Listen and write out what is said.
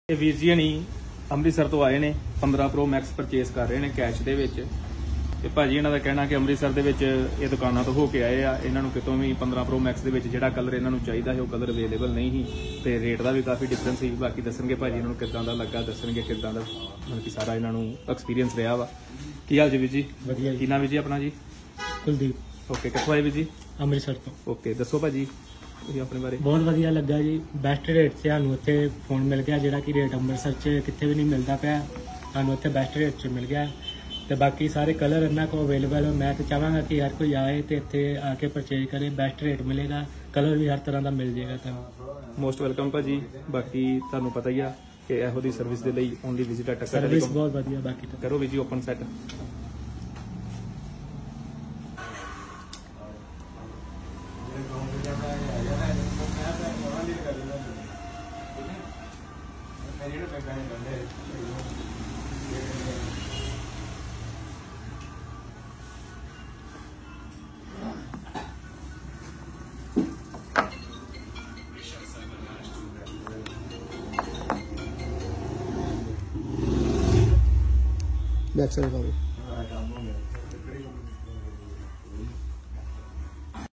ਇਹ ਵੀਰ ਜੀ ਹਣੀ ਅੰਮ੍ਰਿਤਸਰ ਤੋਂ ਆਏ ਨੇ 15 ਪ੍ਰੋ ਮੈਕਸ ਪਰਚੇਸ ਕਰ ਰਹੇ ਨੇ ਕੈਸ਼ ਦੇ ਵਿੱਚ ਤੇ ਭਾਜੀ ਇਹਨਾਂ ਦਾ ਕਹਿਣਾ ਕਿ ਅੰਮ੍ਰਿਤਸਰ ਦੇ ਵਿੱਚ ਇਹ ਦੁਕਾਨਾਂ ਤੋਂ ਹੋ ਕੇ ਆਏ ਆ। ਇਹਨਾਂ ਨੂੰ ਕਿਤੋਂ ਵੀ 15 ਪ੍ਰੋ ਮੈਕਸ ਦੇ ਵਿੱਚ ਜਿਹੜਾ ਕਲਰ ਇਹਨਾਂ ਨੂੰ ਚਾਹੀਦਾ ਹੈ ਉਹ ਕਲਰ ਅਵੇਲੇਬਲ ਨਹੀਂ ਸੀ ਤੇ ਰੇਟ ਦਾ ਵੀ ਕਾਫੀ ਡਿਫਰੈਂਸ ਸੀ। ਬਾਕੀ ਦੱਸਣਗੇ ਭਾਜੀ ਇਹਨਾਂ ਨੂੰ ਕਿੱਦਾਂ ਦਾ ਲੱਗਾ, ਦੱਸਣਗੇ ਕਿੱਦਾਂ ਦਾ ਮਤਲਬ ਕਿ ਸਾਰਾ ਇਹਨਾਂ ਨੂੰ ਐਕਸਪੀਰੀਅੰਸ ਰਿਹਾ ਵਾ। ਕੀ ਹਾਲ ਜੀ ਵੀਰ ਜੀ? ਵਧੀਆ ਕੀ ਨਾਮ ਵੀਰ ਜੀ ਆਪਣਾ? ਜੀ ਕੁਲਦੀਪ। ਓਕੇ, ਕਿੱਥੋਂ ਆਏ ਵੀਰ ਜੀ? ਅੰਮ੍ਰਿਤਸਰ ਤੋਂ। ਓਕੇ, ਦੱਸੋ ਭਾਜੀ ਤੁਸੀਂ ਆਪਣੇ ਬਾਰੇ। ਬਹੁਤ ਵਧੀਆ ਲੱਗਾ ਜੀ, ਬੈਸਟ ਰੇਟ 'ਤੇ ਸਾਨੂੰ ਇੱਥੇ ਫੋਨ ਮਿਲ ਗਿਆ ਜਿਹੜਾ ਕਿ ਰੇਟ ਅੰਮ੍ਰਿਤਸਰ 'ਚ ਕਿੱਥੇ ਵੀ ਨਹੀਂ ਮਿਲਦਾ ਪਿਆ। ਸਾਨੂੰ ਇੱਥੇ ਬੈਸਟ ਰੇਟ 'ਚ ਮਿਲ ਗਿਆ ਤੇ ਬਾਕੀ ਸਾਰੇ ਕਲਰ ਇਹਨਾਂ ਕੋਲ ਅਵੇਲੇਬਲ। ਮੈਂ ਤਾਂ ਚਾਹਾਂਗਾ ਕਿ ਹਰ ਕੋਈ ਆਏ ਤੇ ਇੱਥੇ ਆ ਕੇ ਪਰਚੇਜ ਕਰੇ, ਬੈਸਟ ਰੇਟ ਮਿਲੇਗਾ, ਕਲਰ ਵੀ ਹਰ ਤਰ੍ਹਾਂ ਦਾ ਮਿਲ ਜਾਏਗਾ ਤੁਹਾਨੂੰ। ਮੋਸਟ ਵੈਲਕਮ ਭਾਜੀ। ਬਾਕੀ ਤੁਹਾਨੂੰ ਪਤਾ ਹੀ ਆ ਕਿ ਇਹੋ ਦੀ ਸਰਵਿਸ ਦੇ ਲਈ ਓਨਲੀ ਵਿਜ਼ਿਟ ਟੱਕਰ ਸਰਵਿਸ ਬਹੁਤ ਵਧੀਆ। ਬਾਕੀ ਤਾਂ ਕਰੋ ਵੀ ਜੀ ਓਪਨ ਸੈਟ। Back side